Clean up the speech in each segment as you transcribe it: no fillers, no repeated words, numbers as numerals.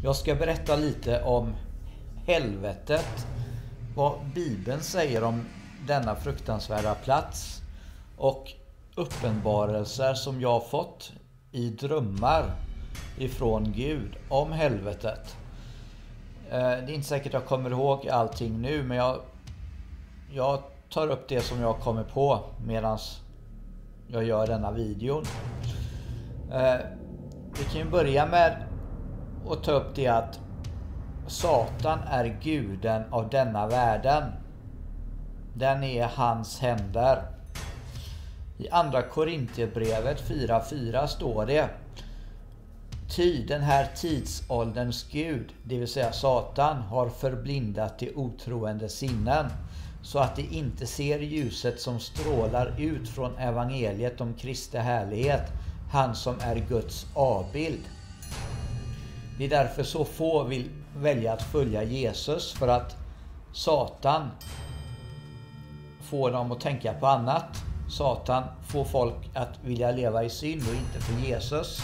Jag ska berätta lite om helvetet, vad Bibeln säger om denna fruktansvärda plats och uppenbarelser som jag har fått i drömmar ifrån Gud om helvetet. Det är inte säkert jag kommer ihåg allting nu, men jag tar upp det som jag kommer på medan jag gör denna videon. Vi kan ju börja med att ta upp det att Satan är guden av denna världen. Den är hans händer. I andra Korintierbrevet 4:4 står det: Ty den här tidsålderns Gud, det vill säga Satan, har förblindat de otroende sinnen, så att de inte ser ljuset som strålar ut från evangeliet om Kristi härlighet, han som är Guds avbild. Det är därför så få vill välja att följa Jesus, för att Satan får dem att tänka på annat. Satan får folk att vilja leva i synd och inte för Jesus.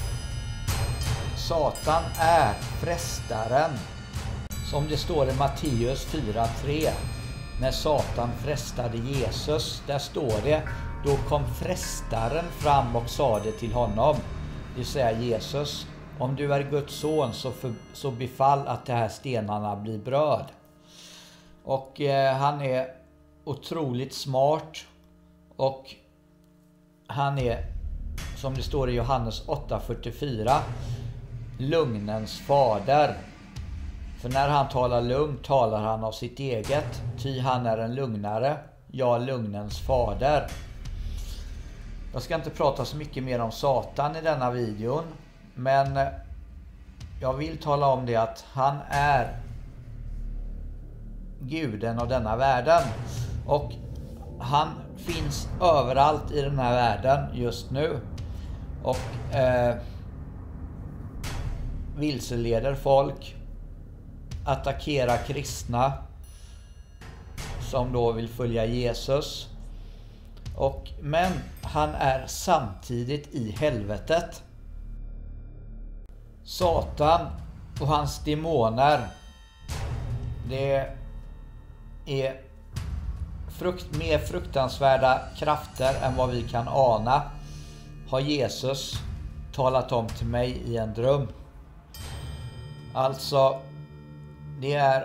Satan är frestaren, som det står i Matteus 4:3. När Satan frestade Jesus, där står det: då kom frestaren fram och sade till honom, det vill säga Jesus: om du är Guds son så befall att de här stenarna blir bröd. Och han är otroligt smart, och han är, som det står i Johannes 8:44, lugnens fader. För när han talar lugnt talar han av sitt eget, ty han är en lugnare, ja, lugnens fader. Jag ska inte prata så mycket mer om Satan i denna videon, men jag vill tala om det att han är guden av denna världen, och han finns överallt i den här världen just nu och vilseleder folk, attackerar kristna som då vill följa Jesus. Men han är samtidigt i helvetet. Satan och hans demoner, det är mer fruktansvärda krafter än vad vi kan ana, har Jesus talat om till mig i en dröm. Alltså, det är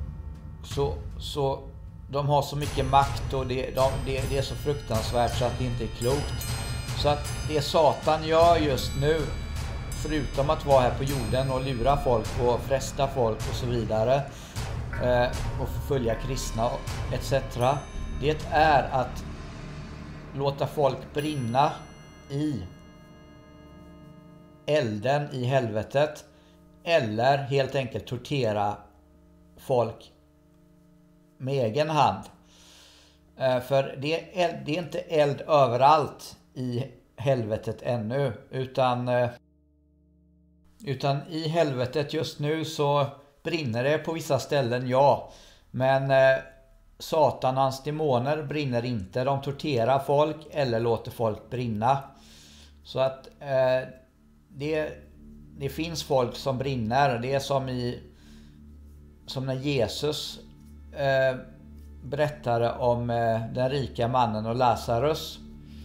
så de har så mycket makt, och det är så fruktansvärt så att det inte är klokt. Så att det Satan gör just nu, förutom att vara här på jorden och lura folk och fresta folk och så vidare, och förfölja kristna etc., det är att låta folk brinna i elden i helvetet, eller helt enkelt tortera folk med egen hand. För det är inte eld överallt i helvetet ännu, utan i helvetet just nu så brinner det på vissa ställen, ja, men Satan och hans demoner brinner inte. De torterar folk eller låter folk brinna. Så att det finns folk som brinner. Det är som när Jesus berättade om den rika mannen och Lazarus.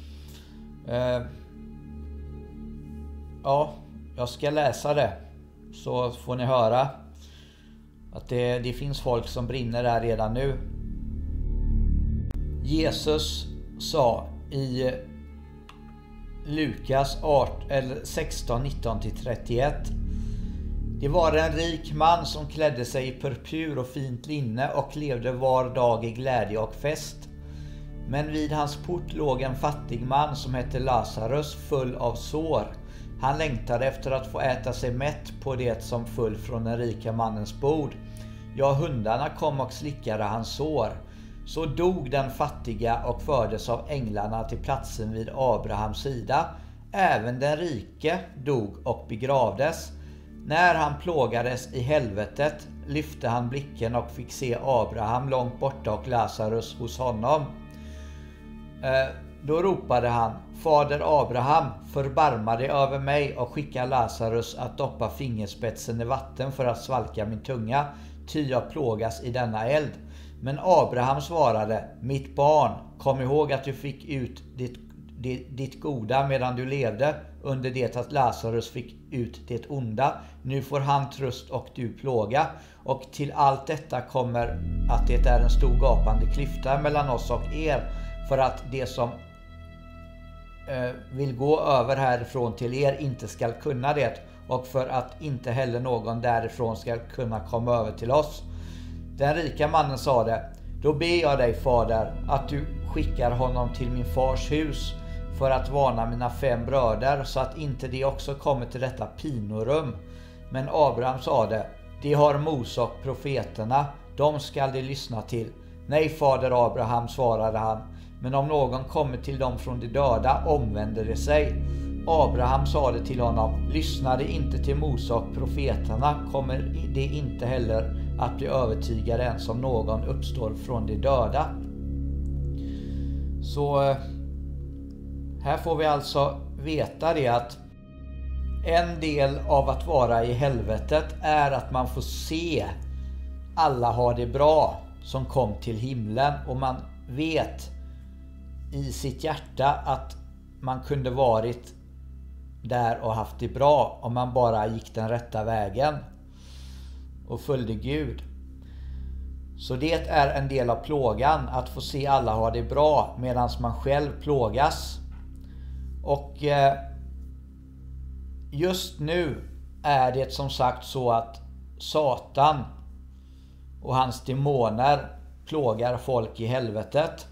Ja, jag ska läsa det, så får ni höra att det finns folk som brinner där redan nu. Jesus sa i Lukas 16, 19-31: det var en rik man som klädde sig i purpur och fint linne och levde var dag i glädje och fest. Men vid hans port låg en fattig man som hette Lazarus, full av sår. Han längtade efter att få äta sig mätt på det som föll från den rika mannens bord. Ja, hundarna kom och slickade hans sår. Så dog den fattiga och fördes av änglarna till platsen vid Abrahams sida. Även den rike dog och begravdes. När han plågades i helvetet lyfte han blicken och fick se Abraham långt borta och Lazarus hos honom. Då ropade han: Fader Abraham, förbarma dig över mig och skicka Lazarus att doppa fingerspetsen i vatten för att svalka min tunga, ty jag plågas i denna eld. Men Abraham svarade: mitt barn, kom ihåg att du fick ut ditt goda medan du levde, under det att Lazarus fick ut det onda. Nu får han tröst och du plåga. Och till allt detta kommer att det är en stor gapande klyfta mellan oss och er, för att det som vill gå över härifrån till er inte ska kunna det, och för att inte heller någon därifrån ska kunna komma över till oss. Den rika mannen sade: då ber jag dig, fader, att du skickar honom till min fars hus för att varna mina 5 bröder, så att inte de också kommer till detta pinorum. Men Abraham sade: de har Mose och profeterna, de skall de lyssna till. Nej, fader Abraham, svarade han, men om någon kommer till dem från de döda omvänder de sig. Abraham sade till honom: lyssnade inte till Mose och profeterna kommer det inte heller att bli övertygade ens om någon uppstår från de döda. Så här får vi alltså veta det, att en del av att vara i helvetet är att man får se alla ha det bra som kom till himlen, och man vet i sitt hjärta att man kunde varit där och haft det bra om man bara gick den rätta vägen och följde Gud. Så det är en del av plågan, att få se alla ha det bra medan man själv plågas. Och just nu är det som sagt så att Satan och hans demoner plågar folk i helvetet.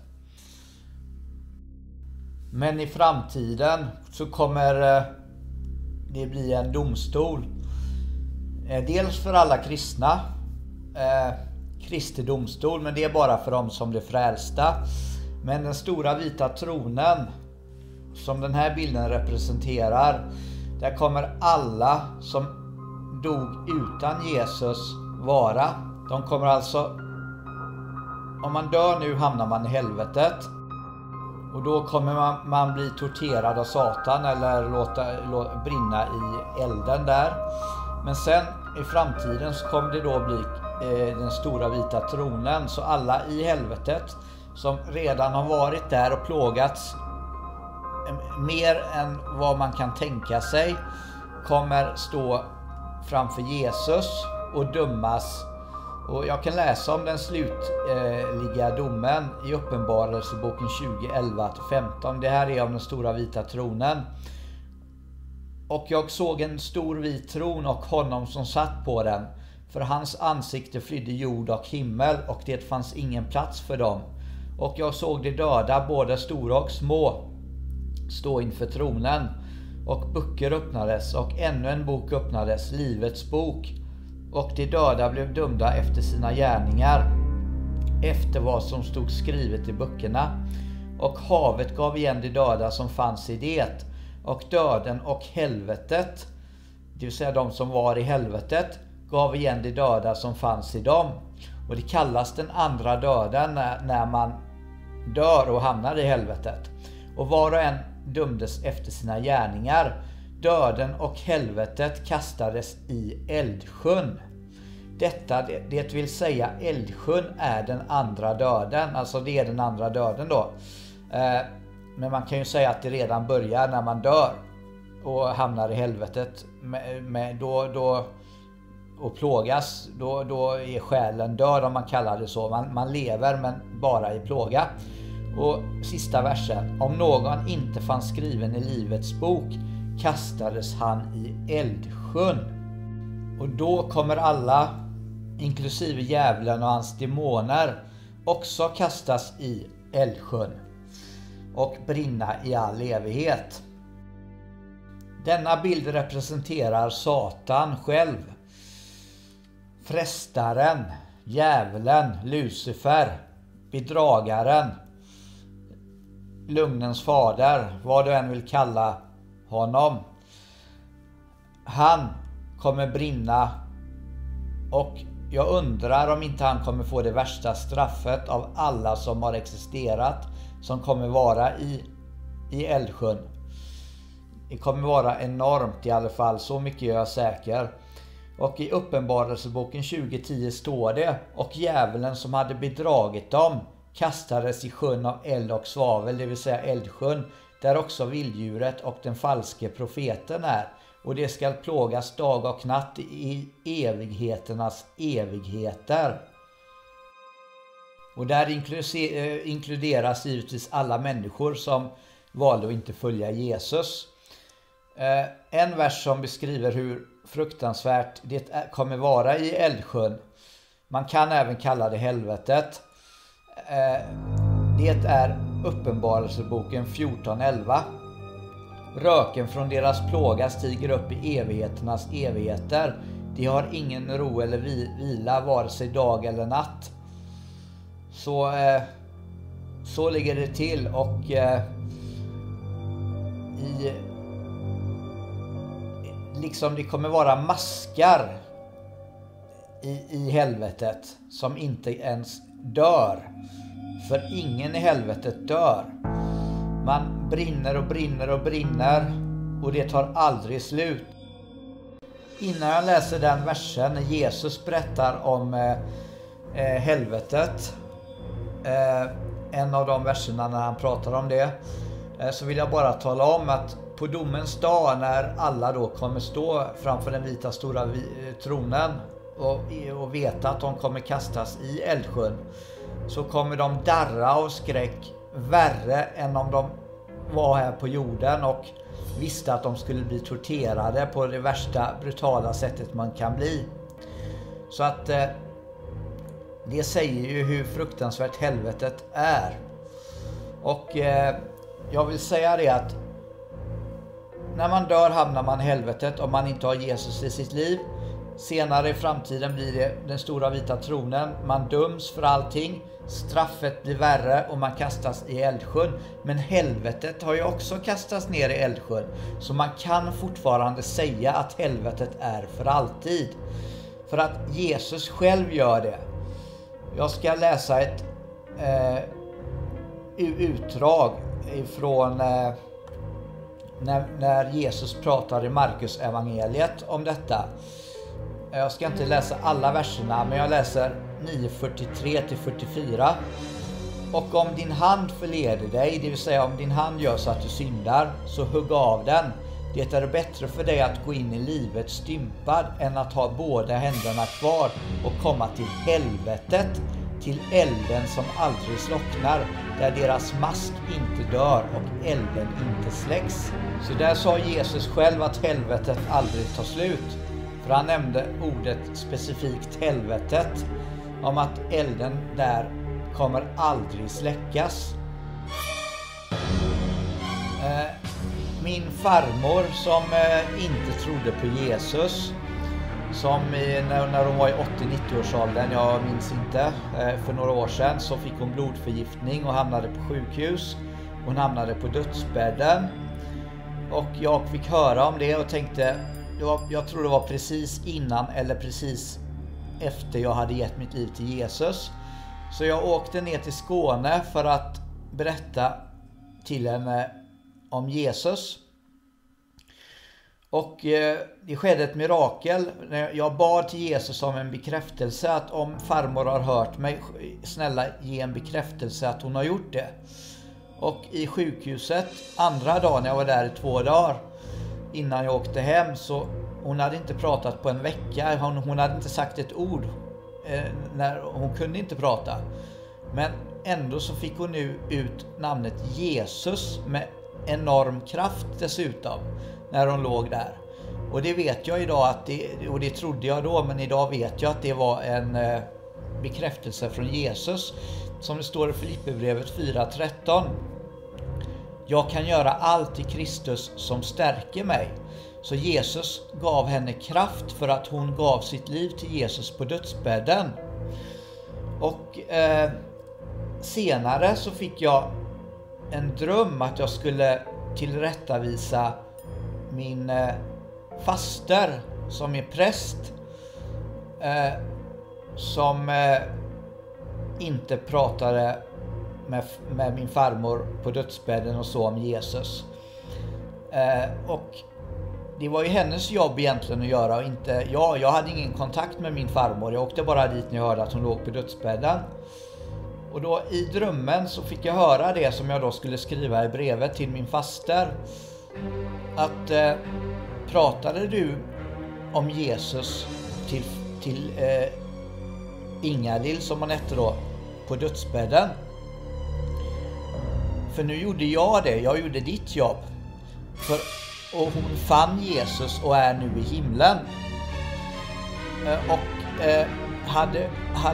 Men i framtiden så kommer det bli en domstol. Dels för alla kristna, Kristi domstol, men det är bara för dem som blir frälsta. Men den stora vita tronen som den här bilden representerar, där kommer alla som dog utan Jesus vara. De kommer alltså, om man dör nu hamnar man i helvetet. Och då kommer man bli torterad av Satan eller låta brinna i elden där. Men sen i framtiden så kommer det då bli den stora vita tronen. Så alla i helvetet som redan har varit där och plågats mer än vad man kan tänka sig kommer stå framför Jesus och dömas. Och jag kan läsa om den slutliga domen i Uppenbarelseboken 20:11-15. Det här är om den stora vita tronen. Och jag såg en stor vit tron och honom som satt på den. För hans ansikte flydde jord och himmel, och det fanns ingen plats för dem. Och jag såg de döda, både stora och små, stå inför tronen. Och böcker öppnades, och ännu en bok öppnades, livets bok. Och de döda blev dömda efter sina gärningar, efter vad som stod skrivet i böckerna. Och havet gav igen de döda som fanns i det. Och döden och helvetet, det vill säga de som var i helvetet, gav igen de döda som fanns i dem. Och det kallas den andra döden när man dör och hamnar i helvetet. Och var och en dömdes efter sina gärningar. Döden och helvetet kastades i eldsjön. Detta, det vill säga eldsjön, är den andra döden. Alltså det är den andra döden då. Men man kan ju säga att det redan börjar när man dör och hamnar i helvetet. Då och plågas, då är själen död, om man kallar det så. Man lever men bara i plåga. Och sista versen: om någon inte fanns skriven i livets bok kastades han i eldsjön. Och då kommer alla, inklusive djävulen och hans demoner, också kastas i eldsjön och brinna i all evighet. Denna bild representerar Satan själv, frestaren, djävulen, Lucifer, bedragaren, lugnens fader, vad du än vill kalla honom. Han kommer brinna, och jag undrar om inte han kommer få det värsta straffet av alla som har existerat, som kommer vara i i eldsjön. Det kommer vara enormt i alla fall, så mycket är jag säker. Och i Uppenbarelseboken 20:10 står det: och djävulen som hade bedragit dem kastades i sjön av eld och svavel, det vill säga eldsjön, där också vilddjuret och den falske profeten är. Och det skall plågas dag och natt i evigheternas evigheter. Och där inkluderas givetvis alla människor som valde att inte följa Jesus. En vers som beskriver hur fruktansvärt det kommer vara i eldsjön, man kan även kalla det helvetet, det är Uppenbarelseboken 14:11. Röken från deras plåga stiger upp i evigheternas evigheter. De har ingen ro eller vila, vare sig dag eller natt. Så ligger det till. Och liksom det kommer vara maskar i helvetet som inte ens dör. För ingen i helvetet dör. Man brinner och brinner och brinner och det tar aldrig slut. Innan jag läser den versen när Jesus berättar om helvetet, en av de verserna när han pratar om det, så vill jag bara tala om att på domens dag, när alla då kommer stå framför den vita stora tronen och veta att de kommer kastas i eldsjön, så kommer de darra av skräck värre än om de var här på jorden och visste att de skulle bli torterade på det värsta brutala sättet man kan bli. Så att det säger ju hur fruktansvärt helvetet är. Och jag vill säga det att när man dör hamnar man i helvetet om man inte har Jesus i sitt liv. Senare i framtiden blir det den stora vita tronen. Man döms för allting. Straffet blir värre och man kastas i eldsjön. Men helvetet har ju också kastats ner i eldsjön. Så man kan fortfarande säga att helvetet är för alltid. För att Jesus själv gör det. Jag ska läsa ett utdrag ifrån när Jesus pratar i Markus evangeliet om detta. Jag ska inte läsa alla verserna, men jag läser 9:43-44. Och om din hand förleder dig, det vill säga om din hand gör så att du syndar, så hugg av den. Det är bättre för dig att gå in i livet stympad än att ha båda händerna kvar och komma till helvetet, till elden som aldrig slocknar, där deras mask inte dör och elden inte släcks. Så där sa Jesus själv att helvetet aldrig tar slut. För han nämnde ordet specifikt helvetet, om att elden där kommer aldrig släckas. Min farmor som inte trodde på Jesus, som när hon var i 80-90-årsåldern, jag minns inte, för några år sedan, så fick hon blodförgiftning och hamnade på sjukhus. Hon hamnade på dödsbädden. Och jag fick höra om det och tänkte, jag tror det var precis innan eller precis efter jag hade gett mitt liv till Jesus. Så jag åkte ner till Skåne för att berätta till henne om Jesus. Och det skedde ett mirakel. Jag bad till Jesus om en bekräftelse, att om farmor har hört mig, snälla ge en bekräftelse att hon har gjort det. Och i sjukhuset, andra dagen, jag var där i 2 dagar innan jag åkte hem, så hon hade inte pratat på en vecka. Hon hade inte sagt ett ord. Hon kunde inte prata. Men ändå så fick hon nu ut namnet Jesus med enorm kraft dessutom när hon låg där. Och det vet jag idag och det trodde jag då, men idag vet jag att det var en bekräftelse från Jesus, som det står i Filipperbrevet 4:13. Jag kan göra allt i Kristus som stärker mig. Så Jesus gav henne kraft för att hon gav sitt liv till Jesus på dödsbädden. Och senare så fick jag en dröm att jag skulle tillrättavisa min faster som är präst, som inte pratade med min farmor på dödsbädden och så om Jesus. Och det var ju hennes jobb egentligen att göra och inte jag hade ingen kontakt med min farmor. Jag åkte bara dit när jag hörde att hon låg på dödsbädden. Och då i drömmen så fick jag höra det som jag då skulle skriva i brevet till min faster. Att pratade du om Jesus till Ingalill, som hon hette då, på dödsbädden? För nu gjorde jag det, jag gjorde ditt jobb. Och hon fann Jesus och är nu i himlen. Hade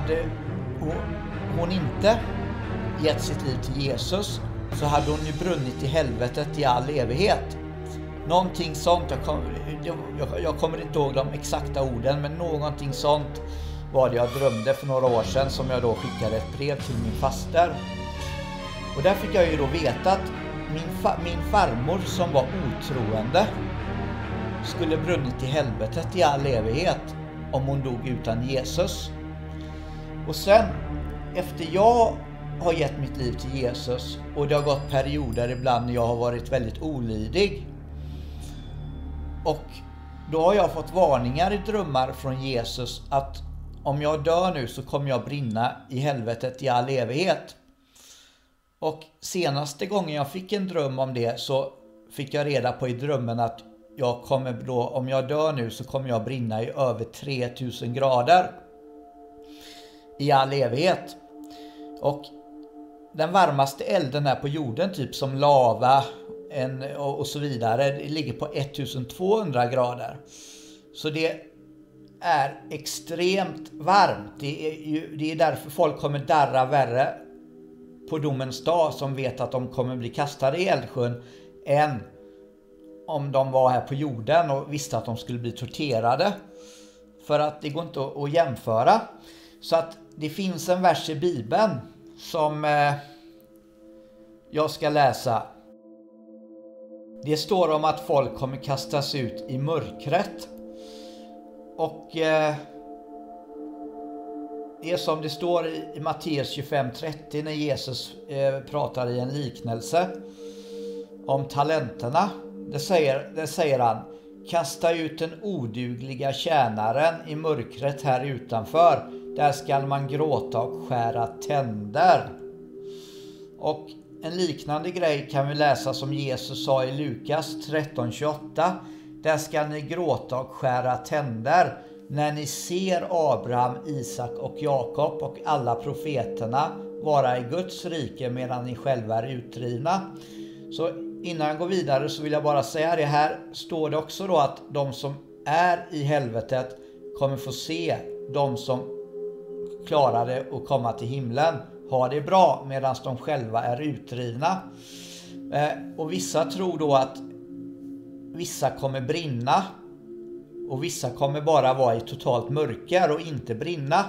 hon inte gett sitt liv till Jesus, så hade hon ju brunnit i helvetet i all evighet. Någonting sånt, jag kommer inte ihåg de exakta orden, men någonting sånt var det jag drömde för några år sedan, som jag då skickade ett brev till min faster. Och där fick jag ju då veta att min farmor, som var otroende, skulle brunnit i helvetet i all evighet om hon dog utan Jesus. Och sen, efter jag har gett mitt liv till Jesus, och det har gått perioder ibland när jag har varit väldigt olydig, och då har jag fått varningar i drömmar från Jesus att om jag dör nu så kommer jag brinna i helvetet i all evighet. Och senaste gången jag fick en dröm om det, så fick jag reda på i drömmen att jag kommer då, om jag dör nu så kommer jag brinna i över 3000 grader i all evighet. Och den varmaste elden här på jorden, typ som lava och så vidare, det ligger på 1200 grader. Så det är extremt varmt. Det är därför folk kommer darra värre på domens dag, som vet att de kommer bli kastade i eldsjön, än om de var här på jorden och visste att de skulle bli torterade. För att det går inte att jämföra. Så att det finns en vers i Bibeln som jag ska läsa. Det står om att folk kommer kastas ut i mörkret. Och det är som det står i Matteus 25:30 när Jesus pratar i en liknelse om talenterna. Det säger han: kasta ut den odugliga tjänaren i mörkret här utanför. Där ska man gråta och skära tänder. Och en liknande grej kan vi läsa som Jesus sa i Lukas 13:28. Där ska ni gråta och skära tänder när ni ser Abraham, Isak och Jakob och alla profeterna vara i Guds rike medan ni själva är utdrivna. Så innan jag går vidare så vill jag bara säga det här. Står det också då att de som är i helvetet kommer få se de som klarade att komma till himlen ha det bra medan de själva är utdrivna. Och vissa tror då att vissa kommer brinna och vissa kommer bara vara i totalt mörker och inte brinna.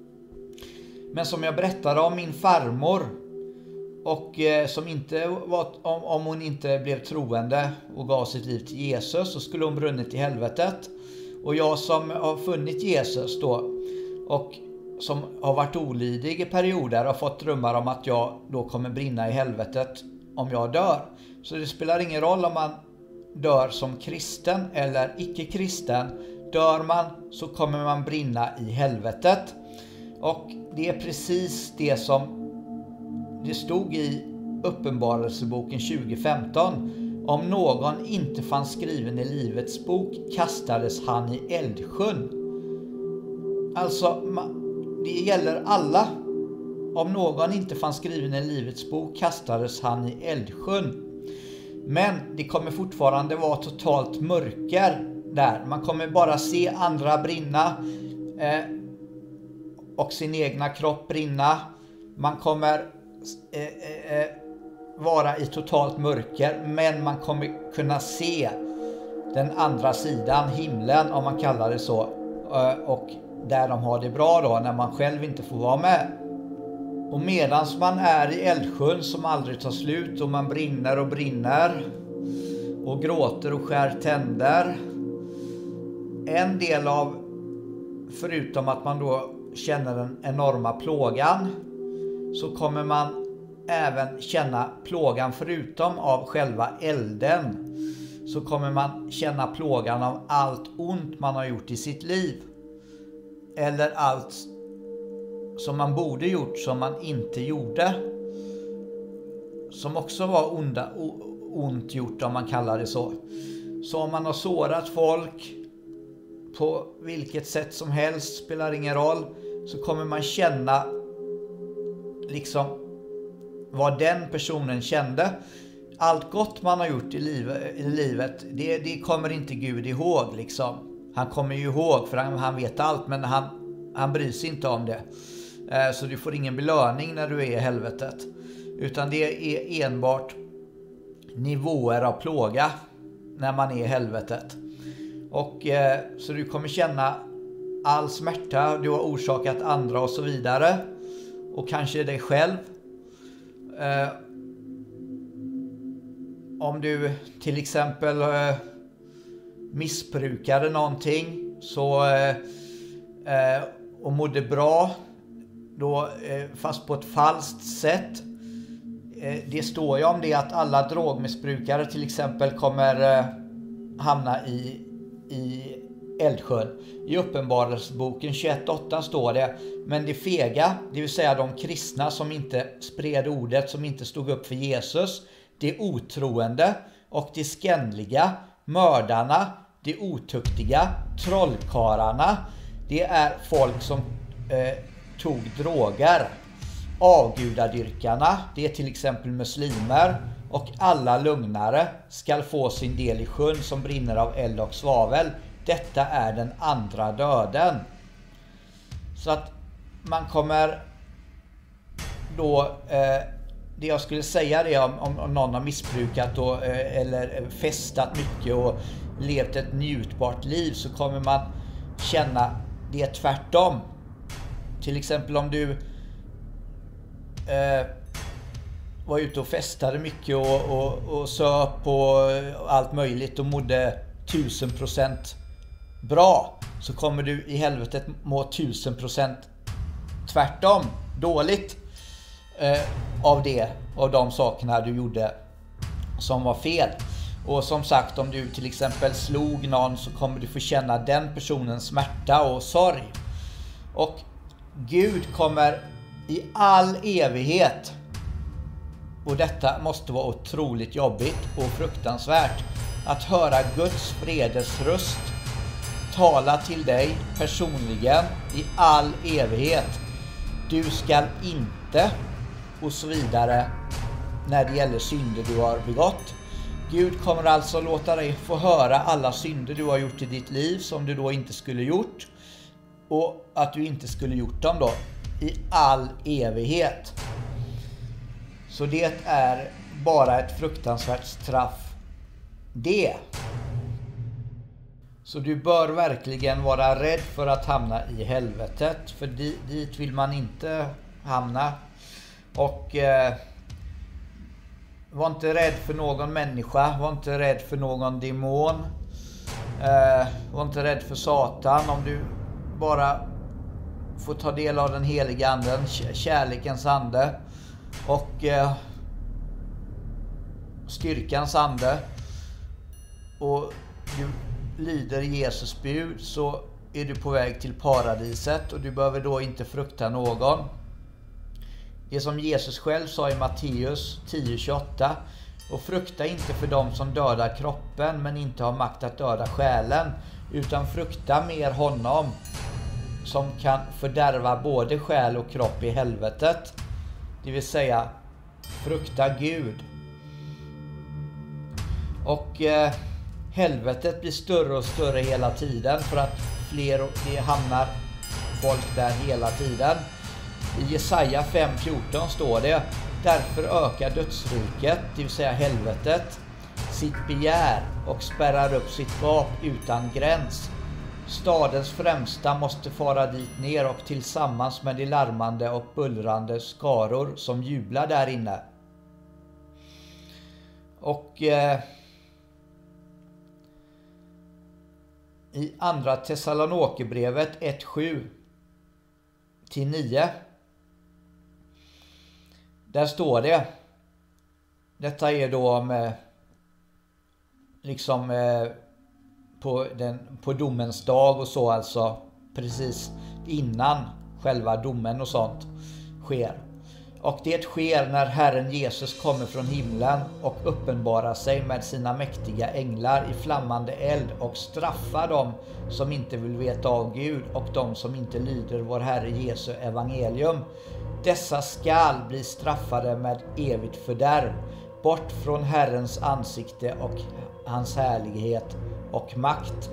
Men som jag berättade om min farmor, och som inte var, om hon inte blev troende och gav sitt liv till Jesus, så skulle hon brunnit i helvetet. Och jag som har funnit Jesus då, och som har varit olydig i perioder, har fått drömmar om att jag då kommer brinna i helvetet om jag dör. Så det spelar ingen roll om man dör som kristen eller icke-kristen. Dör man så kommer man brinna i helvetet. Och det är precis det som det stod i Uppenbarelseboken 20:15. Om någon inte fanns skriven i livets bok kastades han i eldsjön. Alltså det gäller alla. Om någon inte fanns skriven i livets bok kastades han i eldsjön. Men det kommer fortfarande vara totalt mörker där. Man kommer bara se andra brinna och sin egna kropp brinna. Man kommer vara i totalt mörker, men man kommer kunna se den andra sidan, himlen om man kallar det så, och där de har det bra då när man själv inte får vara med. Och medans man är i eldsjön som aldrig tar slut och man brinner och brinner och gråter och skär tänder, en del av, förutom att man då känner den enorma plågan, så kommer man även känna plågan förutom av själva elden. Så kommer man känna plågan av allt ont man har gjort i sitt liv. Eller allt som man borde gjort som man inte gjorde. Som också var ont gjort, om man kallar det så. Så om man har sårat folk på vilket sätt som helst, spelar ingen roll, så kommer man känna liksom vad den personen kände. Allt gott man har gjort i livet, det kommer inte Gud ihåg liksom. Han kommer ju ihåg, för han vet allt, men han bryr sig inte om det. Så du får ingen belöning när du är i helvetet. Utan det är enbart nivåer av plåga när man är i helvetet. Och så du kommer känna all smärta du har orsakat andra och så vidare. Och kanske dig själv. Om du till exempel missbrukade någonting och mådde bra då, fast på ett falskt sätt. Det står ju om det att alla drogmissbrukare till exempel kommer hamna i eldsjön. I Uppenbarelseboken 21:8 står det: men de fega, det vill säga de kristna som inte spred ordet, som inte stod upp för Jesus, de otroende och de skändliga, mördarna, de otuktiga, trollkarlarna, det är folk som tog droger. Avgudadyrkarna, det är till exempel muslimer, och alla lugnare skall få sin del i sjön som brinner av eld och svavel. Detta är den andra döden. Så att man kommer då, det jag skulle säga det om någon har missbrukat då, eller festat mycket och levt ett njutbart liv, så kommer man känna det tvärtom. Till exempel om du var ute och festade mycket och söp och allt möjligt och mådde 1000% bra, så kommer du i helvetet må 1000% tvärtom dåligt av de sakerna du gjorde som var fel. Och som sagt, om du till exempel slog någon, så kommer du få känna den personens smärta och sorg. Och Gud kommer i all evighet, och detta måste vara otroligt jobbigt och fruktansvärt, att höra Guds fredes röst tala till dig personligen i all evighet. Du ska inte, och så vidare, när det gäller synder du har begått. Gud kommer alltså låta dig få höra alla synder du har gjort i ditt liv som du då inte skulle gjort, och att du inte skulle gjort dem då, i all evighet. Så det är bara ett fruktansvärt straff det. Så du bör verkligen vara rädd för att hamna i helvetet, för dit vill man inte hamna. Och var inte rädd för någon människa, var inte rädd för någon demon, var inte rädd för Satan. Om du bara får ta del av den heliga anden, kärlekens ande och styrkans ande, och du lyder Jesus bud, så är du på väg till paradiset, och du behöver då inte frukta någon. Det som Jesus själv sa i Matteus 10:28: och frukta inte för dem som dödar kroppen men inte har makt att döda själen, utan frukta mer honom som kan fördärva både själ och kropp i helvetet. Det vill säga, frukta Gud. Och helvetet blir större och större hela tiden, för att det hamnar folk där hela tiden. I Jesaja 5:14 står det: därför ökar dödsriket, det vill säga helvetet, sitt begär och spärrar upp sitt gap utan gräns. Stadens främsta måste fara dit ner, och tillsammans med de larmande och bullrande skaror som jublar där inne. Och i andra Thessalonikerbrevet 1:7-9, Där står det. Detta är då med, liksom på domens dag och så, alltså precis innan själva domen och sånt sker. Och det sker när Herren Jesus kommer från himlen och uppenbarar sig med sina mäktiga änglar i flammande eld och straffar dem som inte vill veta av Gud och de som inte lyder vår Herre Jesu evangelium. Dessa skall bli straffade med evigt fördärv, bort från Herrens ansikte och hans härlighet och makt.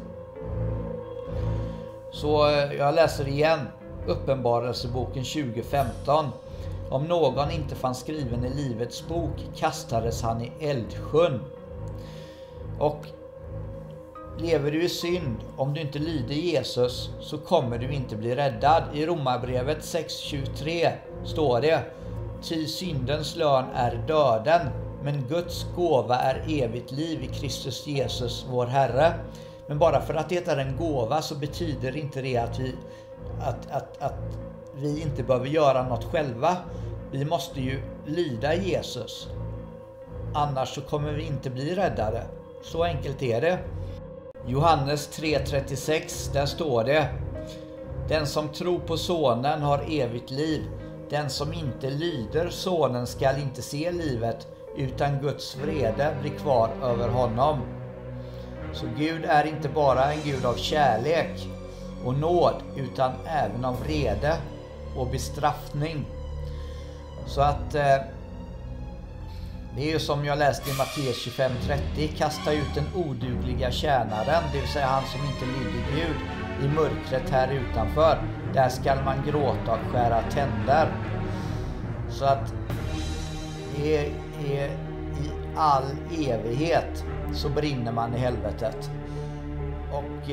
Så jag läser igen Uppenbarelseboken 20:15. Om någon inte fanns skriven i livets bok kastades han i eldsjön. Och lever du i synd, om du inte lyder Jesus, så kommer du inte bli räddad. I Romarbrevet 6:23 står det: ty syndens lön är döden, men Guds gåva är evigt liv i Kristus Jesus vår Herre. Men bara för att det är en gåva så betyder inte det att vi inte behöver göra något själva. Vi måste ju lyda Jesus. Annars så kommer vi inte bli räddade. Så enkelt är det. Johannes 3:36, där står det: den som tror på sonen har evigt liv. Den som inte lyder sonen skall inte se livet, utan Guds vrede blir kvar över honom. Så Gud är inte bara en Gud av kärlek och nåd, utan även av vrede och bestraffning. Så att det är ju som jag läste i Matteus 25:30: kasta ut den odugliga tjänaren, det vill säga han som inte lyder Gud, i mörkret här utanför. Där skall man gråta och skära tänder. Så att det är i all evighet så brinner man i helvetet. Och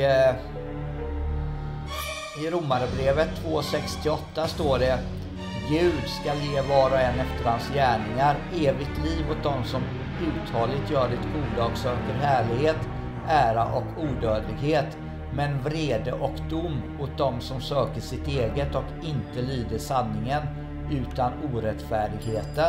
i Romarbrevet 2:68 står det: Gud ska ge var och en efter hans gärningar, evigt liv åt dem som uthålligt gör det goda och söker härlighet, ära och odödlighet, men vrede och dom åt dem som söker sitt eget och inte lyder sanningen utan orättfärdigheten.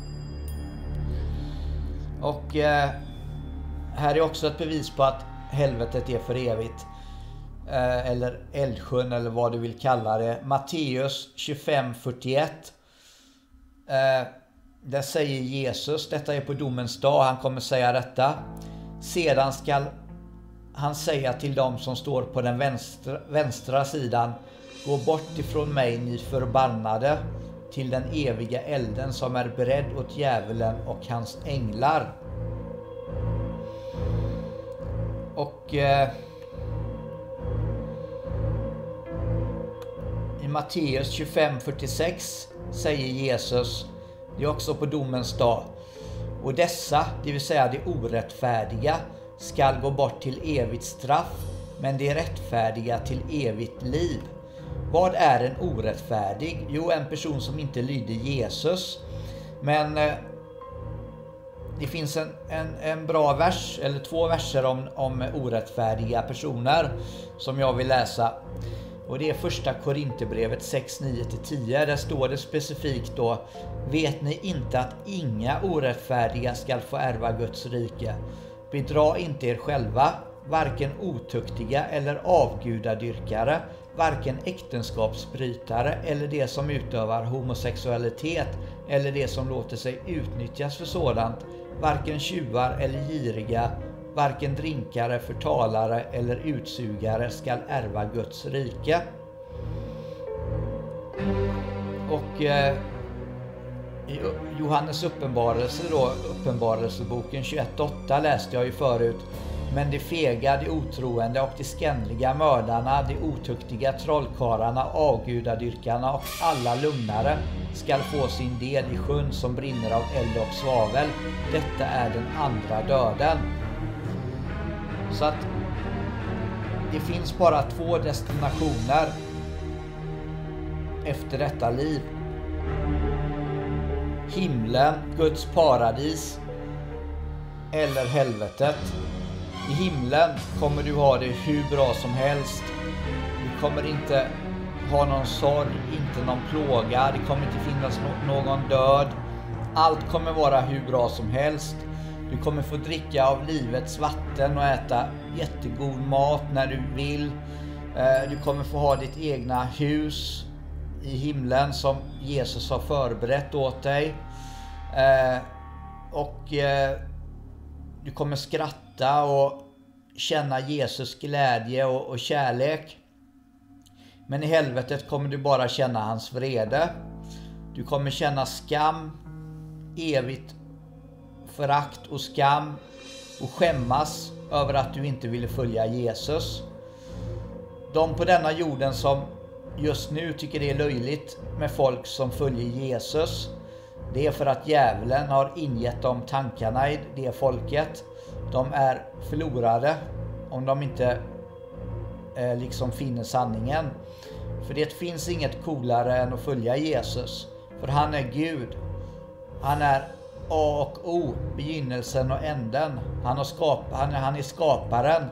Och här är också ett bevis på att helvetet är för evigt. Eller eldsjön, eller vad du vill kalla det. Matteus 25:41. Där säger Jesus, detta är på domens dag, han kommer säga detta: sedan skall han säga till dem som står på den vänstra sidan: gå bort ifrån mig, ni förbannade, till den eviga elden som är beredd åt djävulen och hans änglar. Och i Matteus 25:46 säger Jesus, det är också på domens dag: och dessa, det vill säga de orättfärdiga, skall gå bort till evigt straff, men de rättfärdiga till evigt liv. Vad är en orättfärdig? Jo, en person som inte lyder Jesus. Men det finns en bra vers, eller två verser om orättfärdiga personer som jag vill läsa. Och det är första Korinthierbrevet 6:9-10. Där står det specifikt då: vet ni inte att inga orättfärdiga skall få ärva Guds rike? Bedra inte er själva, varken otuktiga eller avgudadyrkare, varken äktenskapsbrytare eller det som utövar homosexualitet eller det som låter sig utnyttjas för sådant, varken tjuvar eller giriga, varken drinkare, förtalare eller utsugare skall ärva Guds rike. Och i Johannes uppenbarelse då, Uppenbarelseboken 21:8 läste jag ju förut: men de fega, de otroende och de skändliga, mördarna, de otuktiga, trollkarlarna, avgudadyrkarna och alla lugnare skall få sin del i sjön som brinner av eld och svavel. Detta är den andra döden. Så att det finns bara två destinationer efter detta liv: himlen, Guds paradis, eller helvetet. I himlen kommer du ha det hur bra som helst. Du kommer inte ha någon sorg, inte någon plåga. Det kommer inte finnas någon död. Allt kommer vara hur bra som helst. Du kommer få dricka av livets vatten och äta jättegod mat när du vill. Du kommer få ha ditt egna hus i himlen som Jesus har förberett åt dig. Du kommer skratta och känna Jesus glädje och kärlek. Men i helvetet kommer du bara känna hans vrede. Du kommer känna skam, evigt förakt och skam och skämmas över att du inte ville följa Jesus. De på denna jorden som just nu tycker det är löjligt med folk som följer Jesus, det är för att djävulen har ingett dem tankarna i det folket. De är förlorade om de inte liksom finner sanningen. För det finns inget coolare än att följa Jesus. För han är Gud. Han är A och O, begynnelsen och änden. Han är skaparen.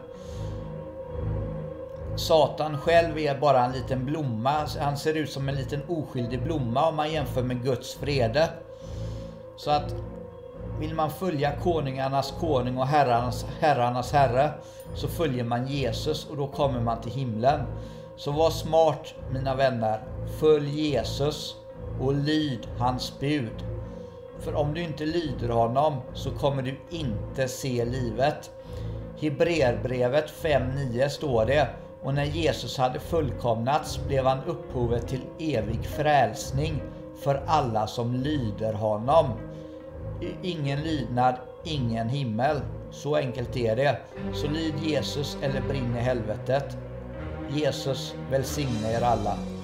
Satan själv är bara en liten blomma. Han ser ut som en liten oskyldig blomma om man jämför med Guds vrede. Så att vill man följa konungarnas konung och herrarnas herre, så följer man Jesus och då kommer man till himlen. Så var smart mina vänner. Följ Jesus och lyd hans bud. För om du inte lyder honom så kommer du inte se livet. Hebreerbrevet 5:9 står det: och när Jesus hade fullkomnats blev han upphovet till evig frälsning för alla som lyder honom. Ingen lydnad, ingen himmel. Så enkelt är det. Så lyd Jesus eller brinn i helvetet. Jesus välsigne er alla.